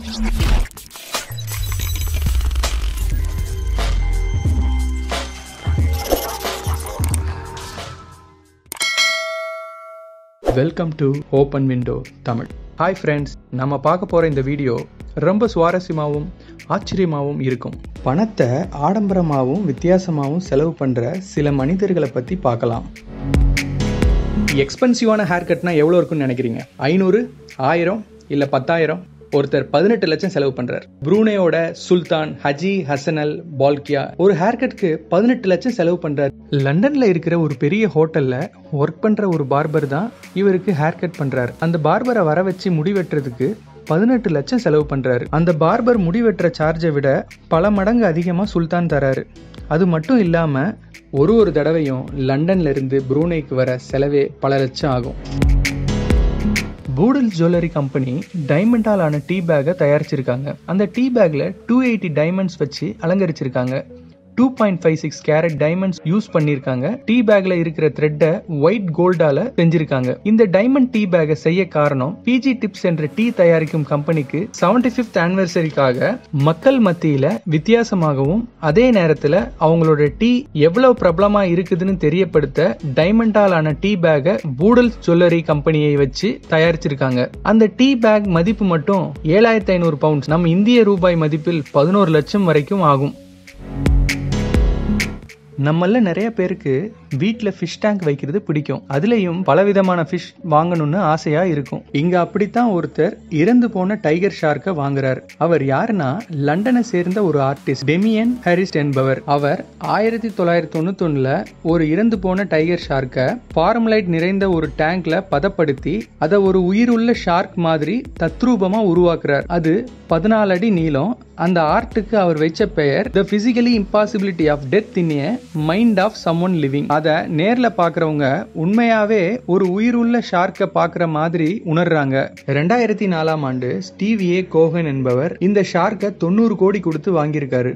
Welcome to open window Tamil. Hi friends, நம்ம பார்க்க போகிற இந்த வீடியோ ரொம்ப சுவாரஸ்யமாகவும் ஆச்சரியமாகவும் இருக்கும். பணத்தை ஆடம்பரமாகவும் வித்தியாசமாகவும் செலவு பண்ணுற சில மனிதர்களை பற்றி பார்க்கலாம். எக்ஸ்பென்சிவான ஹேர் கட்னா எவ்வளோ இருக்குன்னு நினைக்கிறீங்க? 500, 1000 இல்லை 10,000? ஒருத்தர் 18 லட்சம் செலவு பண்றார். புரூனேயோட சுல்தான் ஹஜி ஹசனல் பால்கியா ஒரு ஹேர் கட்க்கு 18 லட்சம் செலவு பண்றார். லண்டன்ல இருக்கிற ஒரு பெரிய ஹோட்டல்ல ஒர்க் பண்ற ஒரு பார்பர் தான் இவருக்கு ஹேர் கட் பண்றாரு. அந்த பார்பரை வர வச்சு முடி வெட்டுறதுக்கு 18 லட்சம் செலவு பண்றாரு. அந்த பார்பர் முடி வெட்டுற சார்ஜை விட பல மடங்கு அதிகமா சுல்தான் தராரு. அது மட்டும் இல்லாம ஒரு தடவையும் லண்டன்ல இருந்து புரூனேக்கு வர செலவே பல லட்சம் ஆகும். பூடல் ஜுவல்லரி கம்பெனி டைமண்டால் ஆன டீ பேக்கை தயாரிச்சிருக்காங்க. அந்த டீ பேக்ல 280 டைமண்ட்ஸ் வச்சு அலங்கரிச்சிருக்காங்க. 2.56 கேரட் டைமண்ட்ஸ் யூஸ் பண்ணிருக்காங்க. டீ பேக்ல இருக்கிற த்ரெட்டை ஒயிட் கோல்டால செஞ்சிருக்காங்க. இந்த டைமண்ட் டீ பேக்கை செய்ய காரணம் பிஜி டிப்ஸ் என்ற டீ தயாரிக்கும் கம்பெனிக்கு 75th ஆனிவர்சரிக்காக மக்கள் மத்தியில வித்தியாசமாகவும் அதே நேரத்துல அவங்களோட டீ எவ்வளவு பிரபலமா இருக்குதுன்னு தெரியப்படுத்த டைமண்டால் ஆன டீ பேக்கை பூடல் ஜுவல்லரி கம்பெனியை வச்சு தயாரிச்சிருக்காங்க. அந்த டீ பேக் மதிப்பு மட்டும் 7,500 பவுண்ட்ஸ், நம்ம இந்திய ரூபாய் மதிப்பில் 11 லட்சம் வரைக்கும் ஆகும். நம்மள நிறைய பேருக்கு வீட்டில் ஃபிஷ் டேங்க் வைக்கிறது பிடிக்கும். அதுலேயும் பலவிதமான ஃபிஷ் வாங்கணும்னு ஆசையா இருக்கும். இங்க அப்படித்தான் ஒருத்தர் இறந்து போன டைகர் ஷார்க்கை வாங்குறாரு. அவர் யாருன்னா லண்டனை சேர்ந்த ஒரு ஆர்டிஸ்ட் டெமியன் ஹாரிஸ் என்பவர். அவர் 1991 ஒரு இறந்து போன டைகர் ஷார்க்கை ஃபார்மலைட் நிறைந்த ஒரு டேங்க்ல பதப்படுத்தி அதை ஒரு உயிருள்ள ஷார்க் மாதிரி தத்ரூபமா உருவாக்குறார். அது 14 அடி நீளம். அந்த ஆர்ட்டுக்கு அவர் வச்ச பெயர் the physically impossibility of death in a mind of someone living. அதை நேர்ல பாக்குறவங்க உண்மையாவே ஒரு உயிருள்ள ஷார்க்கை பாக்குற மாதிரி உணர்றாங்க. 2004ஆம் ஆண்டு ஸ்டீவ் ஏ கோகன் என்பவர் இந்த ஷார்க்கை 90 கோடி கொடுத்து வாங்கியிருக்காரு.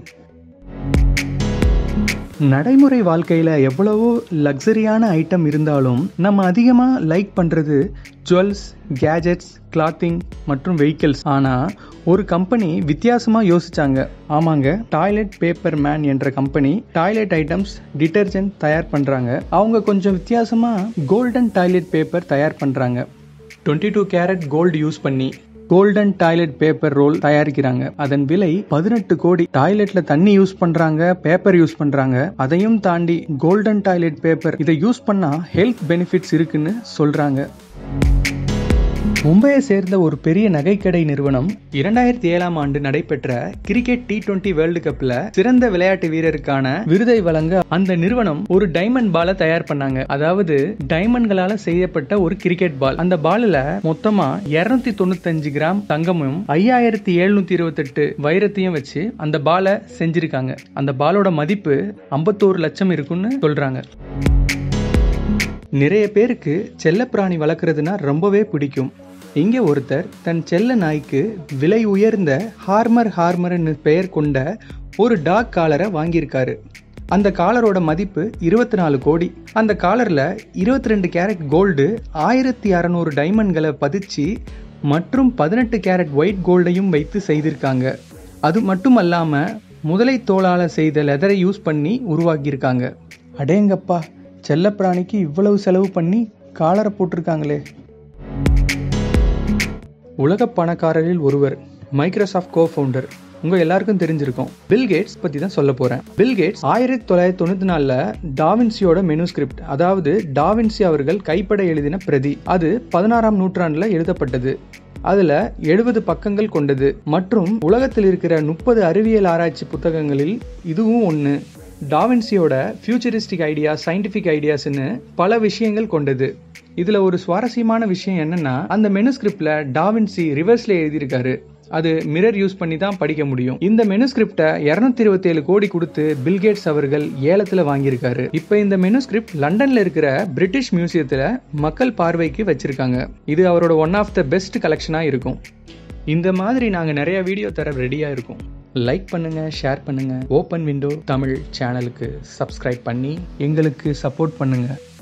நடைமுறை வாழ்க்கையில எவ்வளவோ லக்ஸரியான ஐட்டம் இருந்தாலும் நம்ம அதிகமா லைக் பண்றது ஜுவல்ஸ், கேஜெட்ஸ், கிளாத்திங் மற்றும் வெஹிக்கிள்ஸ். ஆனா ஒரு கம்பெனி வித்தியாசமா யோசிச்சாங்க. ஆமாங்க, டாய்லெட் பேப்பர் மேன் என்ற கம்பெனி டாய்லெட் ஐட்டம்ஸ், டிடர்ஜென்ட் தயார் பண்றாங்க. அவங்க கொஞ்சம் வித்தியாசமா கோல்டன் டாய்லெட் பேப்பர் தயார் பண்றாங்க. 22 கேரட் கோல்டு யூஸ் பண்ணி கோல்டன் டாய்லெட் பேப்பர் ரோல் தயாரிக்கிறாங்க. அதன் விலை 18 கோடி. டாய்லெட்ல தண்ணி யூஸ் பண்றாங்க, பேப்பர் யூஸ் பண்றாங்க. அதையும் தாண்டி கோல்டன் டாய்லெட் பேப்பர் இதை யூஸ் பண்ணா ஹெல்த் பெனிஃபிட்ஸ் இருக்குன்னு சொல்றாங்க. மும்பையை சேர்ந்த ஒரு பெரிய நகைக்கடை நிறுவனம் 2007ஆம் ஆண்டு நடைபெற்ற கிரிக்கெட் T20 வேர்ல்டு கப்ல சிறந்த விளையாட்டு வீரருக்கான விருதை வழங்க அந்த நிறுவனம் ஒரு டைமண்ட் பாலை தயார் பண்ணாங்க. அதாவது டைமண்ட்களால செய்யப்பட்ட ஒரு கிரிக்கெட் பால். அந்த பால்ல மொத்தமா 295 கிராம் தங்கமும் 5,728 வைரத்தையும் வச்சு அந்த பாலை செஞ்சிருக்காங்க. அந்த பாலோட மதிப்பு 51 லட்சம் இருக்குன்னு சொல்றாங்க. நிறைய பேருக்கு செல்லப்பிராணி வளர்க்குறதுனா ரொம்பவே பிடிக்கும். இங்கே ஒருத்தர் தன் செல்ல நாய்க்கு விலை உயர்ந்த ஹார்மர்னு பெயர் கொண்ட ஒரு டாக் காலரை வாங்கியிருக்காரு. அந்த காலரோட மதிப்பு 24 கோடி. அந்த காலர்ல 22 கேரட் கோல்டு, 1,600 டைமண்ட்களை பதிச்சு மற்றும் 18 கேரட் ஒயிட் கோல்டையும் வைத்து செய்திருக்காங்க. அது மட்டுமல்லாம முதலை தோளால செய்த லெதரை யூஸ் பண்ணி உருவாக்கியிருக்காங்க. அடேங்கப்பா, செல்லப்பிராணிக்கு இவ்வளவு செலவு பண்ணி காலரை போட்டிருக்காங்களே. உலக பணக்காரரில் ஒருவர், மைக்ரோசாஃப்ட் கோ-ஃபவுண்டர், உங்க எல்லாருக்கும் தெரிஞ்சிருக்கும், பில் கேட்ஸ் பத்தி தான் சொல்ல போறேன். பில் கேட்ஸ் 1994 டாவின்சியோட மெனுஸ்கிரிப்ட், அதாவது டாவின்சி அவர்கள் கைப்பட எழுதின பிரதி, அது 16ஆம் நூற்றாண்டுல எழுதப்பட்டது. அதுல 70 பக்கங்கள் கொண்டது மற்றும் உலகத்தில் இருக்கிற 30 அறிவியல் ஆராய்ச்சி புத்தகங்களில் இதுவும் ஒன்று. டாவின்சியோட ஃபியூச்சரிஸ்டிக் ஐடியா, சயின்டிபிக் ஐடியாஸ்ன்னு பல விஷயங்கள் கொண்டது. இதுல ஒரு சுவாரஸ்யமான விஷயம் என்னன்னா, அந்த மெனுஸ்கிரிப்ட்ல டாவின்சி ரிவர்ஸ்ல எழுதியிருக்காரு. அது மிரர் யூஸ் பண்ணி தான் படிக்க முடியும். இந்த மெனுஸ்கிரிப்டை 227 கோடி கொடுத்து பில்கேட்ஸ் அவர்கள் ஏலத்துல வாங்கியிருக்காரு. இப்ப இந்த மெனுஸ்கிரிப்ட் லண்டன்ல இருக்கிற பிரிட்டிஷ் மியூசியத்துல மக்கள் பார்வைக்கு வச்சிருக்காங்க. இது அவரோட ஒன் ஆஃப் த பெஸ்ட் கலெக்ஷனா இருக்கும். இந்த மாதிரி நாங்க நிறைய வீடியோ தர ரெடியா இருக்கோம். லைக் பண்ணுங்க, ஷேர் பண்ணுங்க. ஓப்பன் விண்டோ தமிழ் சேனலுக்கு சப்ஸ்கிரைப் பண்ணி எங்களுக்கு சப்போர்ட் பண்ணுங்க.